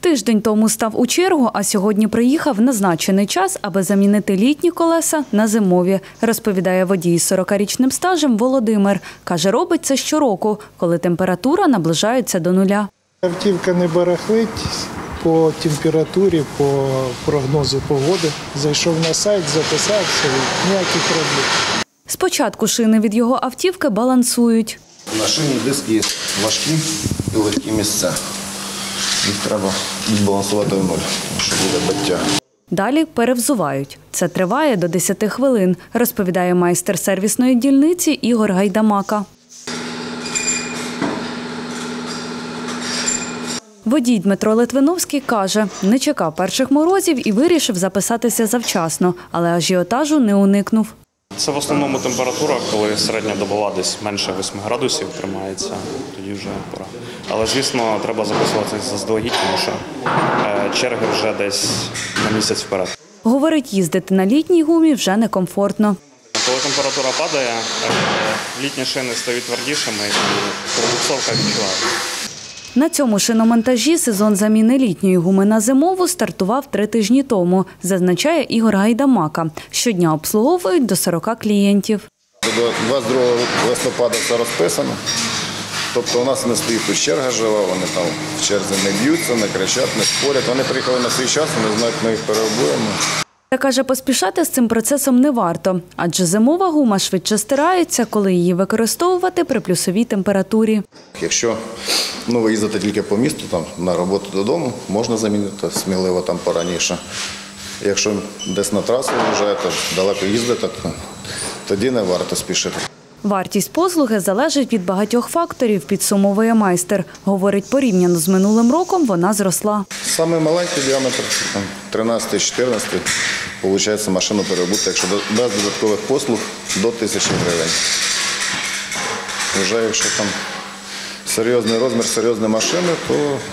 Тиждень тому став у чергу, а сьогодні приїхав в назначений час, аби замінити літні колеса на зимові, розповідає водій з 40-річним стажем Володимир. Каже, робить це щороку, коли температура наближається до нуля. Автівка не барахлить по температурі, по прогнозу погоди. Зайшов на сайт, записався, ніяких проблем. Спочатку шини від його автівки балансують. На шині диски важкі і легкі місця. Їх треба відбалансувати в нуль, щоб буде биття. Далі перевзувають. Це триває до 10 хвилин, розповідає майстер сервісної дільниці Ігор Гайдамака. Водій Дмитро Литвиновський каже, не чекав перших морозів і вирішив записатися завчасно, але ажіотажу не уникнув. Це в основному температура, коли середня добова десь менше 8 градусів тримається, тоді вже пора. Але, звісно, треба записуватися заздалегідь, тому що черги вже десь на місяць вперед. Говорить, їздити на літній гумі вже некомфортно. Коли температура падає, літні шини стають твердішими і пробуксовка відчувається. На цьому шиномонтажі сезон заміни літньої гуми на зимову стартував 3 тижні тому, зазначає Ігор Гайдамака. Щодня обслуговують до 40 клієнтів. До 22 листопада все розписано. Тобто у нас не стоїть тут черга жива, вони там в черзі не б'ються, не кричать, не спорять. Вони приїхали на свій час, вони знають, ми їх переобуємо. Та каже, поспішати з цим процесом не варто, адже зимова гума швидше стирається, коли її використовувати при плюсовій температурі. Якщо ви їздите тільки по місту, там, на роботу додому, можна замінити сміливо там пораніше. Якщо десь на трасу виїжджаєте, далеко їздите, тоді не варто спішити. Вартість послуги залежить від багатьох факторів, підсумовує майстер. Говорить, порівняно з минулим роком вона зросла. Саме маленький діаметр, 13-14, виходить машину перебути, якщо без додаткових послуг, до 1000 гривень. Вже якщо там серйозний розмір, серйозні машини, то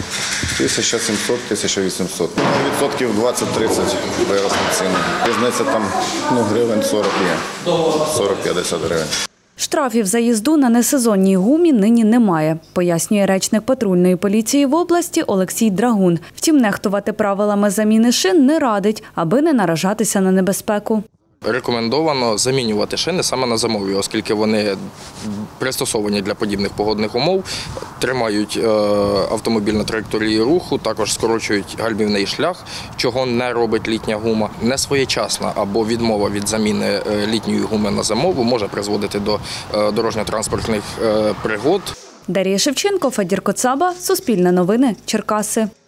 1700-1800. Відсотків 20-30 виросла ціна. Різниця там гривень 40 є, 40-50 гривень. Штрафів за їзду на несезонній гумі нині немає, пояснює речник патрульної поліції в області Олексій Драгун. Втім, нехтувати правилами заміни шин не радить, аби не наражатися на небезпеку. Рекомендовано замінювати шини саме на зимові, оскільки вони пристосовані для подібних погодних умов, тримають автомобіль на траєкторії руху, також скорочують гальмівний шлях, чого не робить літня гума. Несвоєчасна або відмова від заміни літньої гуми на зимову може призводити до дорожньо-транспортних пригод. Дар'я Шевченко, Федір Коцаба, Суспільне новини, Черкаси.